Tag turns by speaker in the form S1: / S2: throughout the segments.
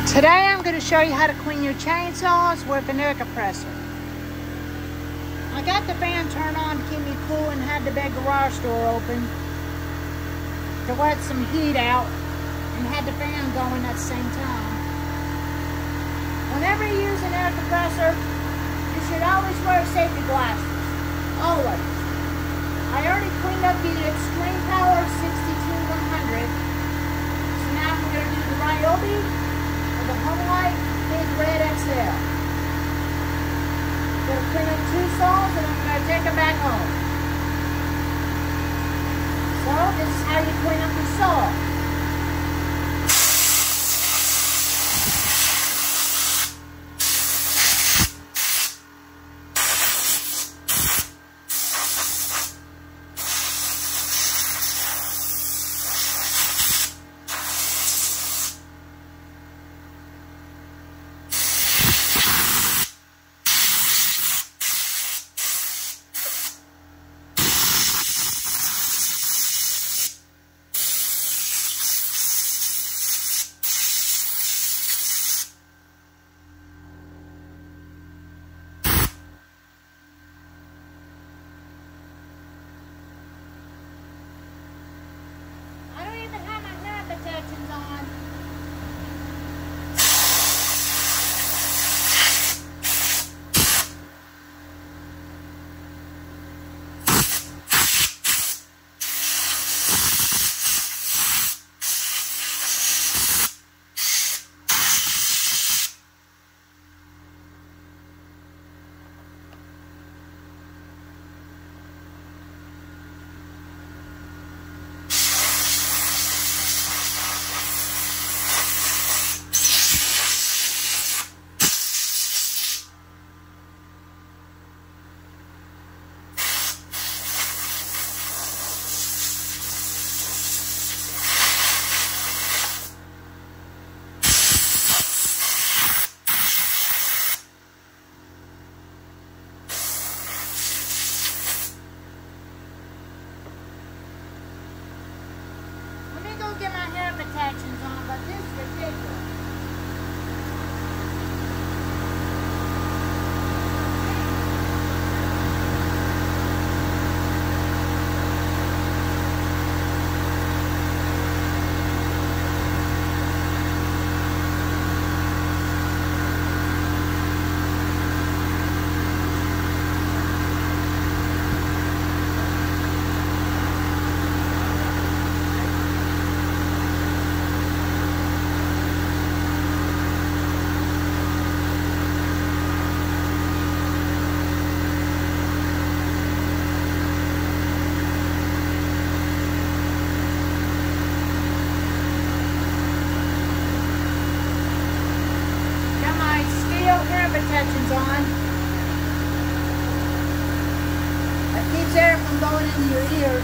S1: Today I'm going to show you how to clean your chainsaws with an air compressor. I got the fan turned on to keep me cool and had the big garage door open to let some heat out and had the fan going at the same time. Whenever you use an air compressor, you should always wear safety glasses. Always. I already cleaned up the Extreme Power 62100. So now I'm going to do the Ryobi the Home Light Big Red XL. I'm going to clean up 2 saws and I'm going to take them back home. So this is how you clean up your saw. On. Get my hair protections on, but this is ridiculous. Protections on. That keeps air from going into your ears.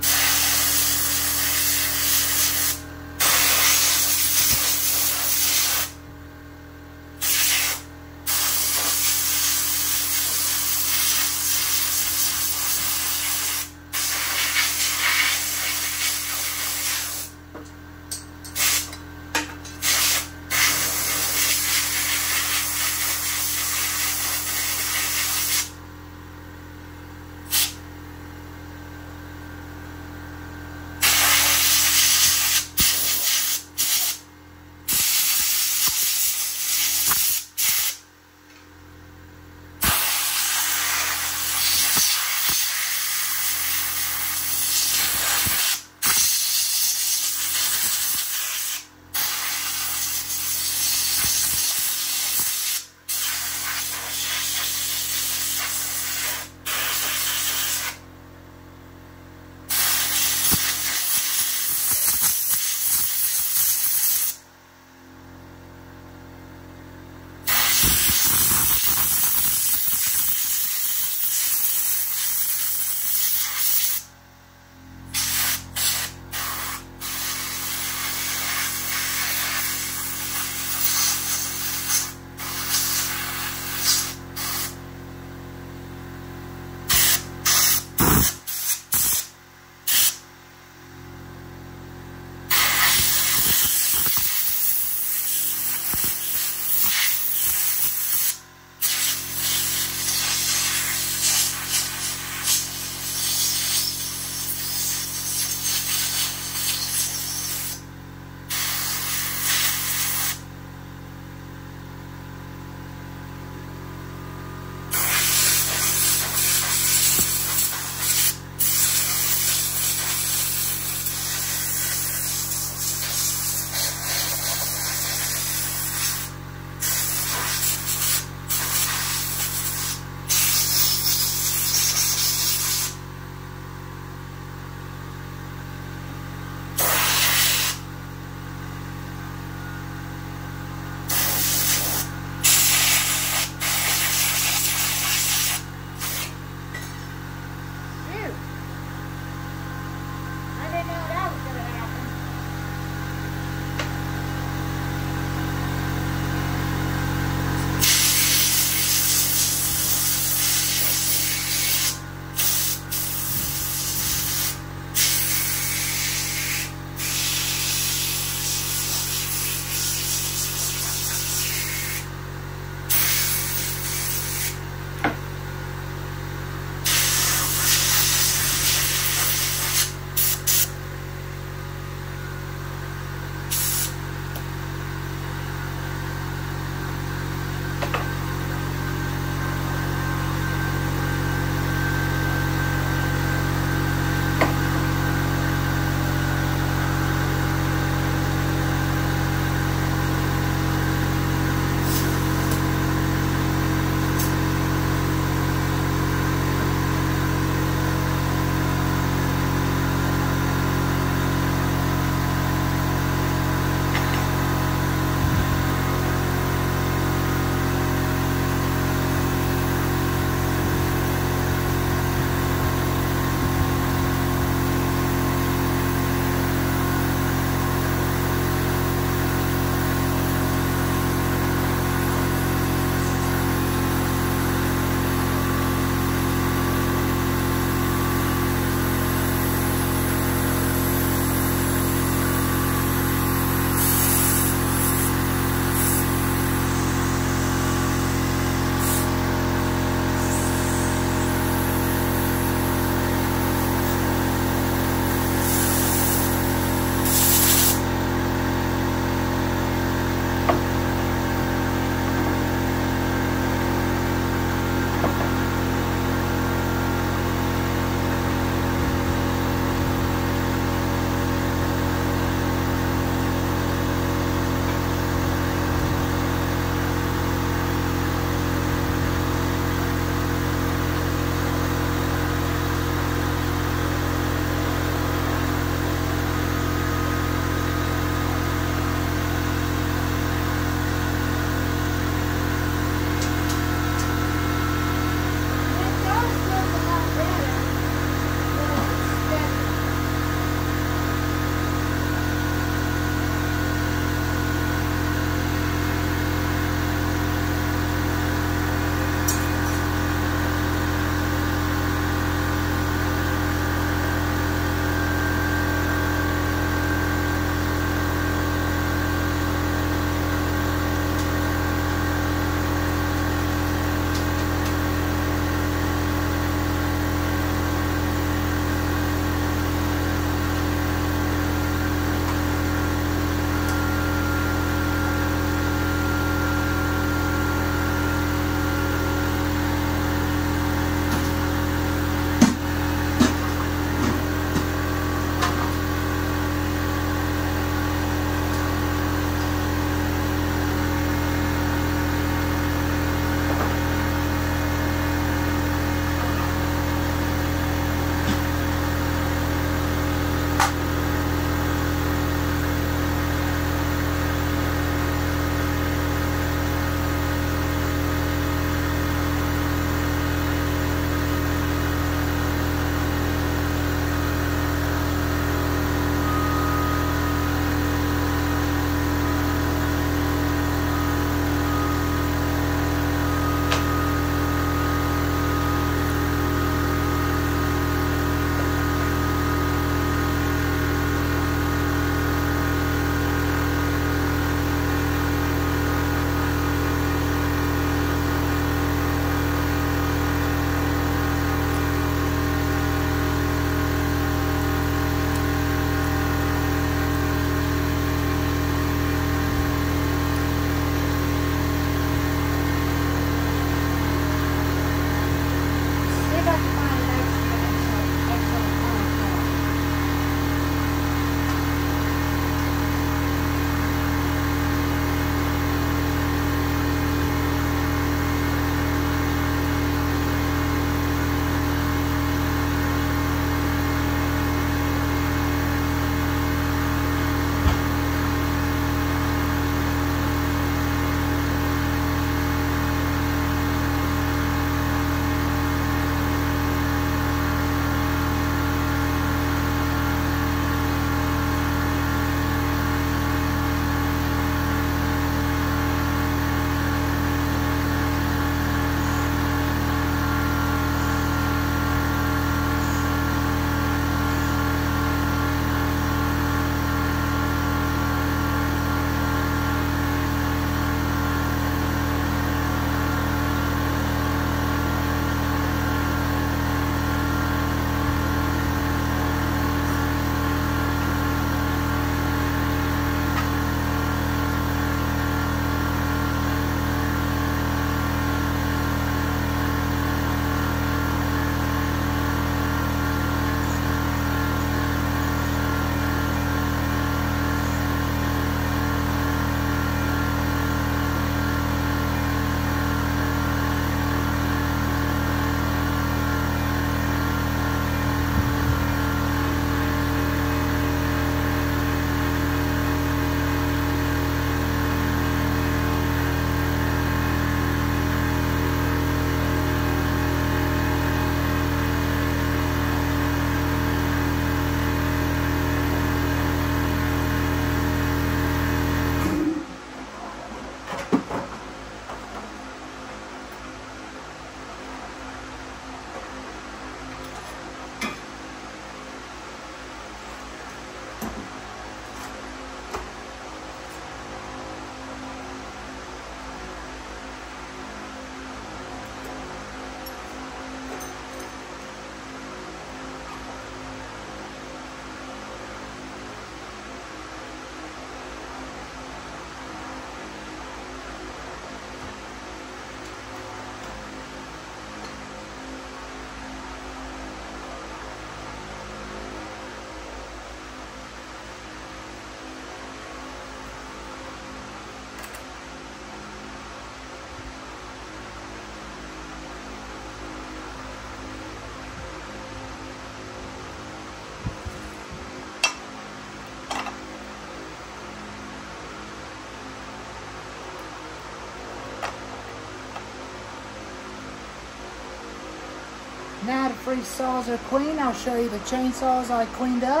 S1: Now the free saws are clean, I'll show you the chainsaws I cleaned up.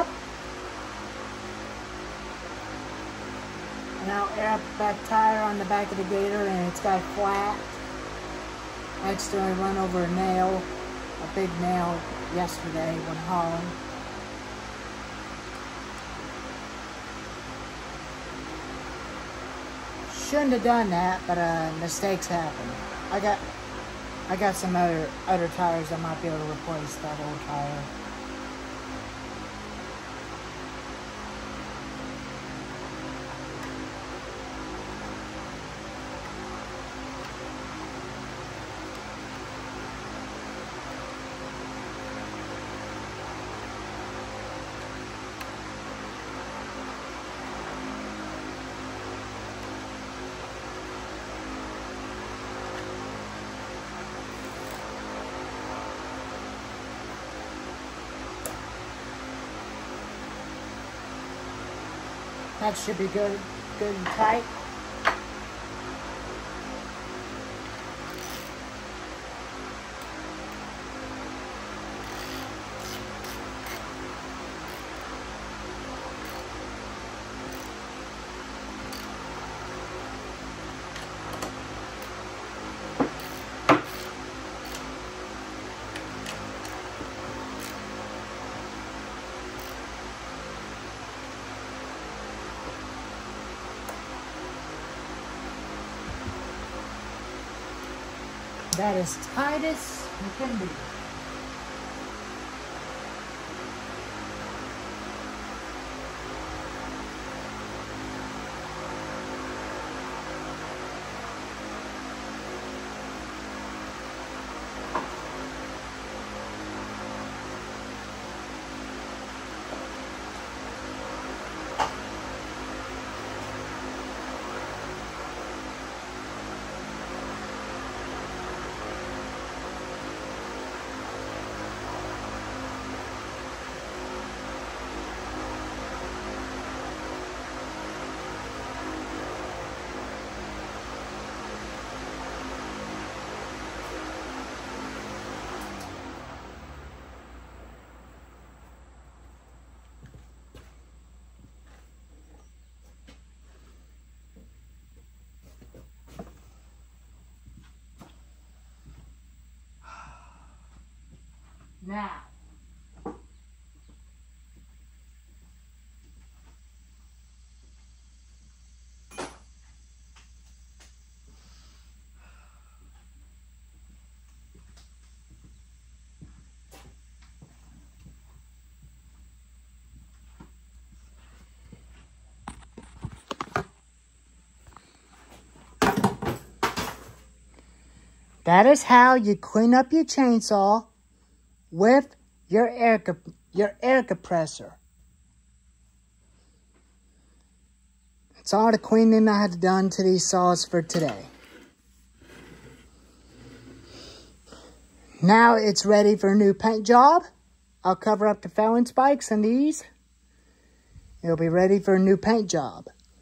S1: And I'll air up the back tire on the back of the Gator, and it's got flat. I accidentally run over a nail, a big nail, yesterday when hauling. Shouldn't have done that, but mistakes happen. I got some other tires I might be able to replace that old tire. That should be good and tight. That is tight as it can be. Now, that is how you clean up your chainsaw with your air compressor. That's all the cleaning I had done to these saws for today. Now it's ready for a new paint job. I'll cover up the fouling spikes and these. It'll be ready for a new paint job.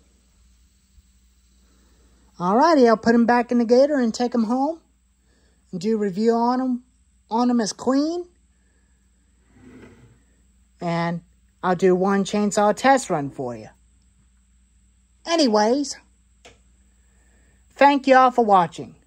S1: Alrighty, I'll put them back in the Gator and take them home and do a review on them as clean. And I'll do one chainsaw test run for you. Anyways, thank you all for watching.